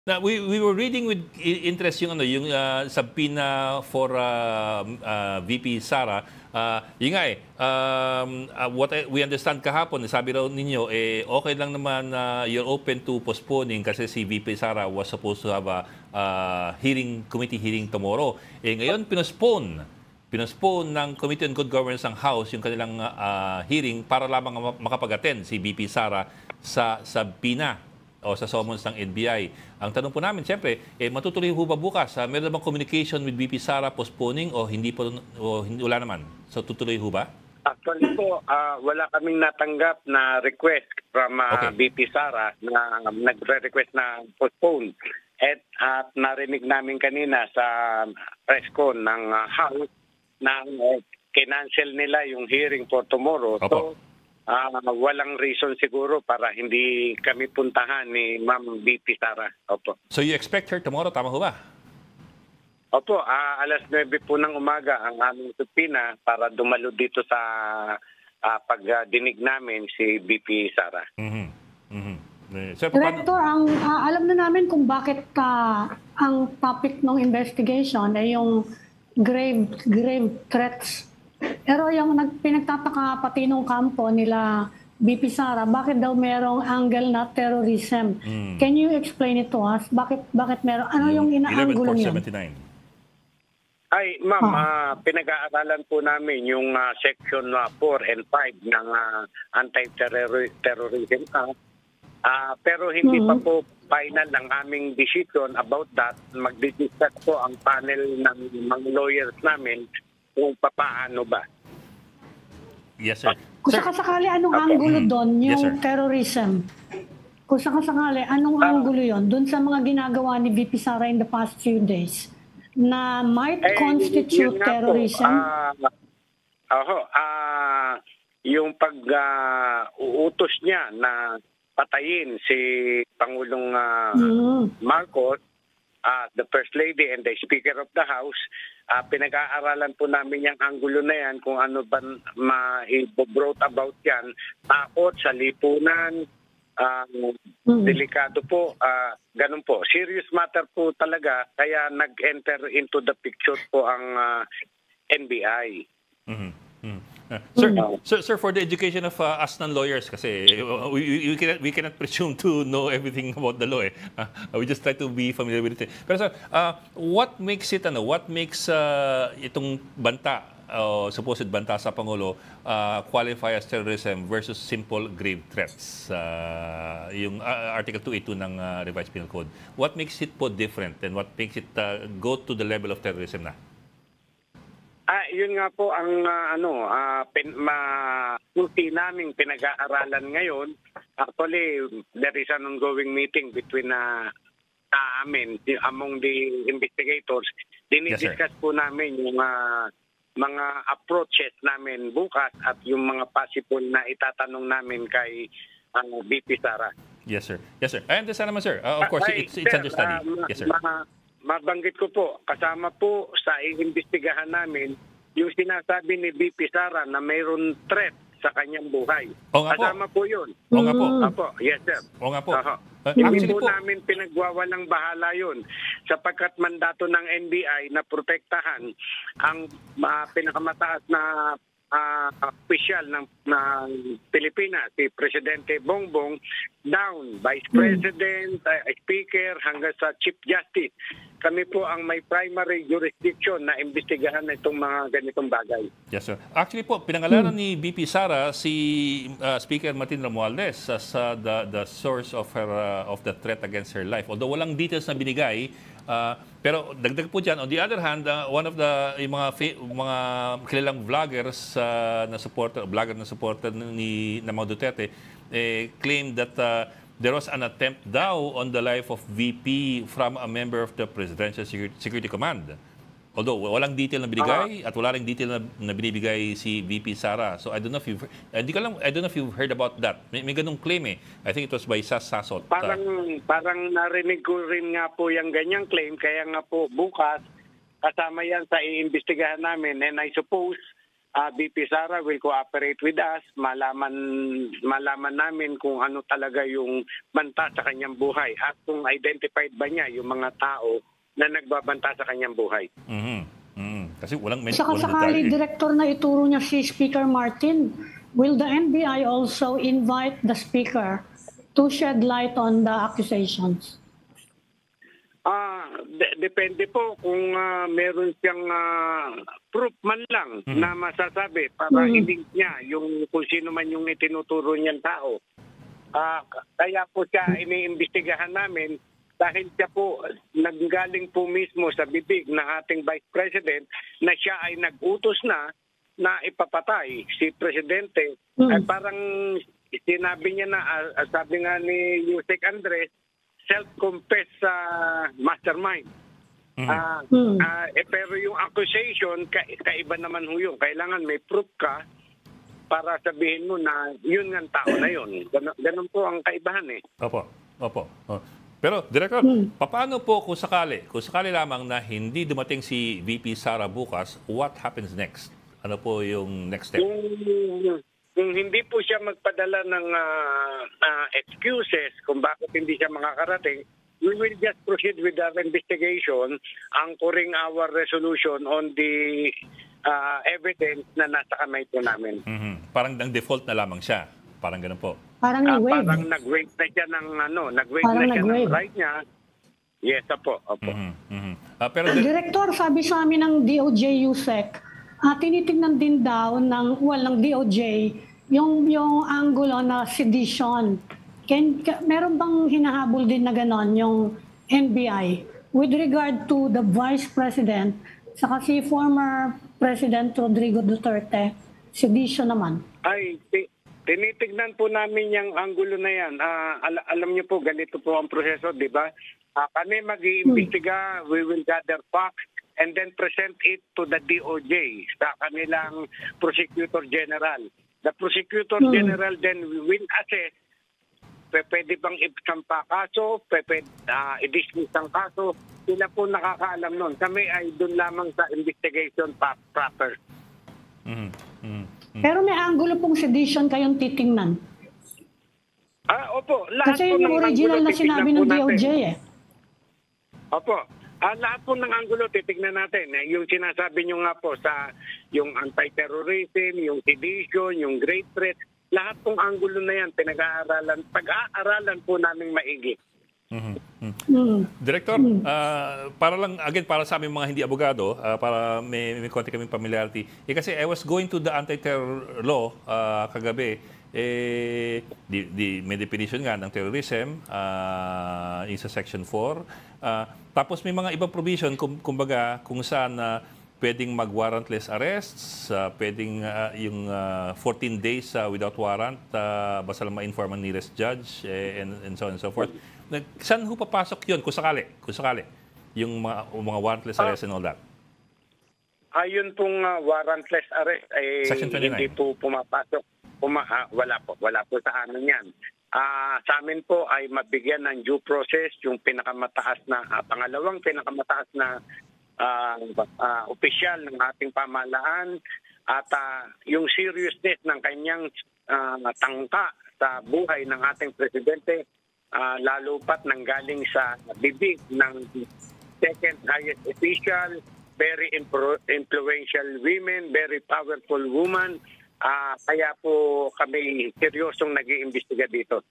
Na we were reading with interest yung subpoena for VP Sara. Yun nga we understand kahapon, sabi raw ninyo, okay lang naman you're open to postponing kasi si VP Sara was supposed to have a committee hearing tomorrow. Ngayon, pinospone ng Committee on Good Governance ng House yung kanilang hearing para lamang makapag-attend si VP Sara sa subpoena o sa summons ng NBI. Ang tanong po namin, siyempre, matutuloy ho ba bukas? Meron na bang communication with VP Sara postponing o hindi po, wala naman? So tutuloy ho ba? Actually po, wala kaming natanggap na request from VP Sara na nagre-request na postpone. At narinig namin kanina sa press con ng House na kinancel nila yung hearing for tomorrow. Opo. So, walang reason siguro para hindi kami puntahan ni Ma'am VP Sara. Opo. So you expect her tomorrow, tama ho ba? Opo, alas 9 po ng umaga ang aming subpoena para dumalo dito sa pagdinig namin si VP Sara. So, Director, alam na namin kung bakit ang topic ng investigation ay yung grave threats. Pero yung pinagtataka pati nung kampo nila VP Sara, bakit daw merong angle na terrorism? Can you explain it to us? Bakit meron? Ano yung inaanggulo niyo? 11,479. Ay, ma'am, pinag-aaralan po namin yung section 4 and 5 ng Anti-Terrorism Act. Pero hindi pa po final ang aming decision about that. Mag-discuss po ang panel ng mga lawyers namin kung papaano ba. Yes, sir. Kung sakasakali, anong anggulo doon? Yung Yes, terrorism. Kung sakasakali, anong anggulo yon doon sa mga ginagawa ni VP Sara in the past few days na might constitute terrorism? Yung pag-uutos niya na patayin si Pangulong Marcos, the First Lady and the Speaker of the House, pinag-aaralan po namin yung anggulo na yan kung ano ba ma-brought about yan. Takot sa lipunan, delikado po, ganun po. Serious matter po talaga, kaya nag-enter into the picture po ang NBI. Sir, for the education of us non-lawyers, kasi we cannot presume to know everything about the law. We just try to be familiar with it. Pero sir, what makes itong banta, supposed banta sa Pangulo, qualify as terrorism versus simple grave threats? Yung Article 282 ng Revised Penal Code. What makes it po different and what makes it go to the level of terrorism na? Yun nga po ang naming pinag-aaralan ngayon. Actually, there is an ongoing meeting between among the investigators. Dinidiscuss po namin yung mga approaches namin bukas at yung mga possible na itatanong namin kay VP Sara. Yes, sir. Yes, sir. I understand naman, sir. Of course, it's under study. Yes, sir. Mabanggit ko po, kasama po sa iimbestigahan namin yung sinasabi ni VP Sara na mayroon threat sa kanyang buhay. Kasama po yun. O nga po. Opo. Yes, sir. O nga po. Hindi po namin pinagwawalang bahala yun sapagkat mandato ng NBI na protektahan ang pinakamataas na opisyal ng Pilipinas, si Presidente Bongbong, down, Vice President, Speaker, hanggang sa Chief Justice. Kami po ang may primary jurisdiction na imbestigahan na itong mga ganitong bagay. Yes, sir. Actually po, pinangalanan ni VP Sara si Speaker Martin Romualdez as the source of the threat against her life. Although walang details na binigay, pero dagdag po dyan, on the other hand, one of the mga kilalang vloggers na supporter ni mga Duterte claimed that there was an attempt daw on the life of VP from a member of the Presidential Security Command. Although walang detail na binigay at wala ring detail na binibigay si VP Sara. So I don't know if you've heard about that. May ganung claim eh. I think it was by Sas Sasot. Parang narinig ko rin nga po yung ganyang claim, kaya nga po bukas kasama yan sa iimbestigahan namin, and I suppose VP Sara will cooperate with us, malaman namin kung ano talaga yung banta sa kanyang buhay at kung identified ba niya yung mga tao na nagbabanta sa kanyang buhay. Kasi walang Saka sakali, Director, na ituro niya si Speaker Martin, will the NBI also invite the Speaker to shed light on the accusations? Depende po kung meron siyang proof man lang na masasabi para i-link niya yung kung sino man yung itinuturo niyang tao. Kaya po siya iniimbestigahan namin dahil siya po nanggaling po mismo sa bibig ng ating Vice President na siya ay nag-utos na ipapatay si Presidente. Ay parang sinabi niya na, sabi nga ni Yusek Andres, self-confessed mastermind. Pero yung accusation, kaiba naman ho yun. Kailangan may proof ka para sabihin mo na yun ang tao na yun. Ganun po ang kaibahan eh. Opo. Pero, Director, paano po kung sakali lamang na hindi dumating si VP Sara bukas, what happens next? Ano po yung next step? Kung hindi po siya magpadala ng excuses kung bakit hindi siya makakarating, we will just proceed with our investigation, anchoring our resolution on the evidence na nasa kamay po namin. Parang ng default na lamang siya. Parang ganun po. Parang nag-wave. Parang nag-wave na siya ng ng right niya. Yes, opo. Pero Director, sabi sa amin ng DOJ USEC, tinitingnan din daw ng DOJ yung angulo na sedition. Meron bang hinahabol din na ganon yung NBI with regard to the Vice President saka si former President Rodrigo Duterte, sedition naman? Tinitignan po namin yung angulo na yan. Alam niyo po, ganito po ang proseso, di ba? Kami mag-iimbestiga, we will gather facts, and then present it to the DOJ, sa kanilang Prosecutor General. The Prosecutor General then will assess, pwede bang isampa kaso, pwede i-dismiss ang kaso. Sila po nakakaalam nun. Kami ay doon lamang sa investigation proper. Pero may angulo pong sedition kayong titingnan. Opo. Lahat Kasi po yung ng original angulo na sinabi ng DOJ eh. Opo. Lahat po ng angulo titignan natin. Yung sinasabi nyo nga po sa yung anti-terrorism, yung sedition, yung great threat, lahat pong angulo na yan pag-aaralan po namin maigi. Director, para sa aming mga hindi abogado, para may konti kaming familiarity, kasi I was going to the anti-terror law kagabi, may definition nga ng terrorism, isa section 4. Tapos may mga ibang provision, kumbaga, kung saan pwedeng mag-warrantless arrests, pwedeng yung 14 days without warrant, basta lang ma-inform ang nearest judge, and so on and so forth. Saan ho papasok yun, kung sakali, yung mga warrantless arrests and all that? Ayun pong warrantless arrest ay hindi po pumapasok. Wala po sa amin yan. Sa amin po ay mabigyan ng due process yung pangalawang pinakamataas na opisyal ng ating pamahalaan at yung seriousness ng kanyang tangka sa buhay ng ating presidente, lalo pat nanggaling sa bibig ng second highest official, very influential women, very powerful woman. Kaya po kami seryosong nag-iimbestiga dito.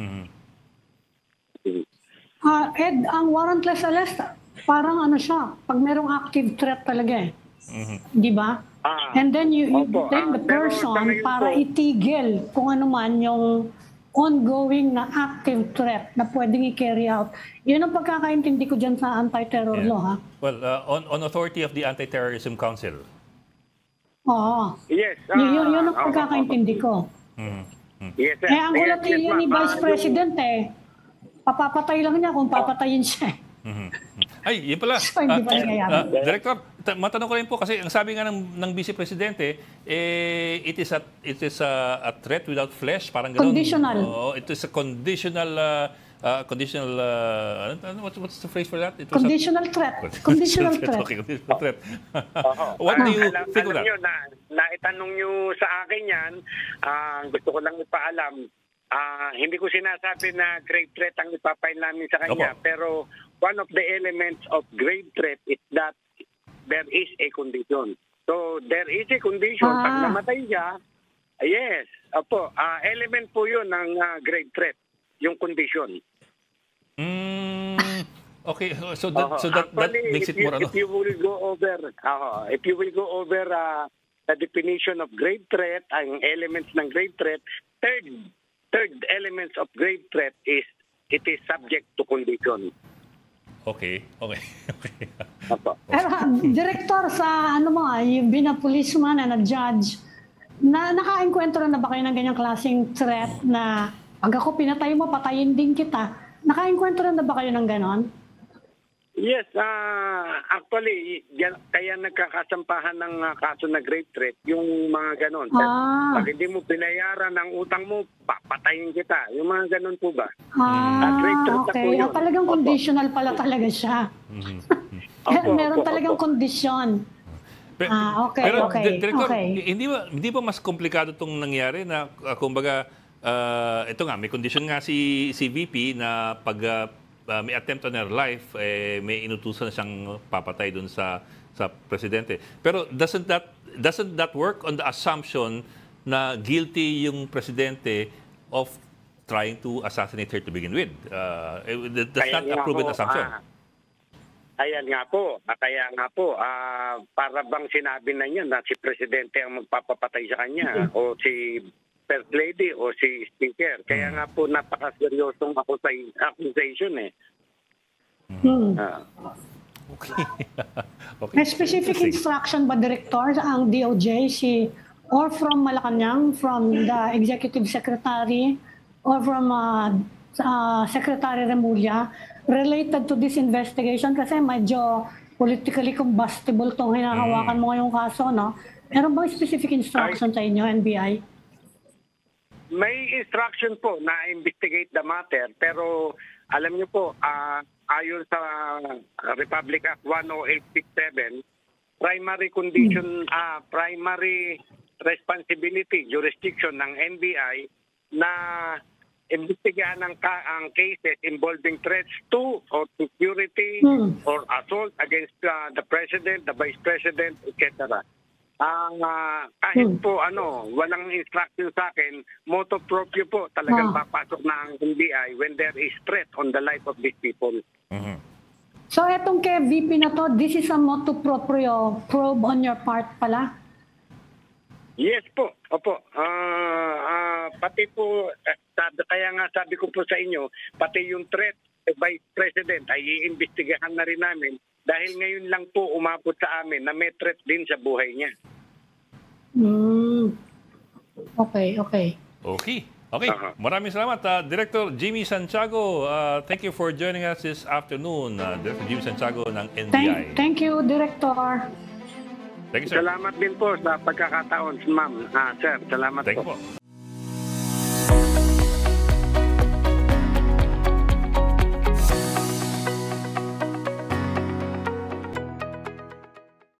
Ed, ang warrantless arrest, parang siya, pag merong active threat talaga eh. Di ba? And then you detain the person para itigil kung ano man yung ongoing na active threat na pwedeng i-carry out. Yun ang pagkakaintindi ko dyan sa anti-terror law, ha? Well, on authority of the Anti-Terrorism Council. Oo. Yes. Yun ang pagkakaintindi ko. Yes, ang gulat yun ni Vice President papapatay lang niya kung papatayin siya. Ay, yun pala. Hindi pa nangyayari. Director, matanong ko rin po kasi ang sabi nga ng Vice Presidente, it is a threat without flesh, parang gano'n. Conditional. It is a conditional conditional, what's the phrase for that? It was Conditional threat. Conditional threat. Okay, conditional threat. Oho. What do you think of alam that? nyo, naitanong nyo sa akin yan, gusto ko lang ipaalam, hindi ko sinasabi na grave threat ang ipapail namin sa kanya, Opo. pero one of the elements of grave threat is that there is a condition. So, there is a condition. Pag namatay siya, yes, opo, element po yun ng grave threat, yung condition. Okay, so that Actually, makes it more, if you will go over the definition of grave threat, ang elements ng grave threat, third elements of grave threat is it is subject to condition. Okay. Opo. Pero, Director, sa you've been a policeman and a judge, naka-enkwentro na ba kayo ng ganyang klaseng threat na pag ako pinatay mo, patayin din kita? Naka-enkwentro na ba kayo ng ganon? Yes, actually, kaya nagkakasampahan ng kaso na grave threat, yung mga ganon. Pag hindi mo binayaran ang utang mo, papatayin kita. Yung mga ganon po ba? Grave threat na po Okay. yun. Talagang conditional pala talaga siya. Meron talagang kondisyon. Okay, Pero, okay. Director, Okay. hindi ba mas komplikado itong nangyari na, kumbaga, ito nga, may condition nga si VP na pag may attempt on her life, may inutusan siyang papatay dun sa presidente. Pero doesn't that work on the assumption na guilty yung presidente of trying to assassinate her to begin with? Does that a proven assumption? Ayan nga po. Kaya nga po, para bang sinabi na niya na si Presidente ang magpapapatay sa kanya o si First Lady o si Speaker. Kaya nga po napakaseryosong accusation eh. Okay. May specific instruction ba, Director, ang DOJ, or from Malacanang, from the Executive Secretary, or from Secretary Remulla, related to this investigation? Kasi medyo politically combustible itong hinahawakan mo ngayong kaso, no? Meron bang specific instruction sa inyo, NBI? May instruction po na investigate the matter, pero alam niyo po, ayon sa Republic Act 10867, primary condition, primary responsibility, jurisdiction ng NBI na imbestigahan ang cases involving threats to or security or assault against the President, the Vice President, etc. Kahit po walang instruction sa akin, motu proprio po talagang papasok na ang NBI when there is threat on the life of these people. So etong kay VP na to, this is a motu proprio probe on your part pala? Yes po, opo. Pati po, kaya nga sabi ko po sa inyo, pati yung threat Vice President ay iimbestigahan na rin namin dahil ngayon lang po umabot sa amin na may threat din sa buhay niya. Okay. Maraming salamat. Director Jimmy Santiago, thank you for joining us this afternoon. Director Jimmy Santiago ng NBI. Thank you, Director. Thank you, sir. Salamat din po sa pagkakataon, ma'am. Sir, salamat Thank you po. po.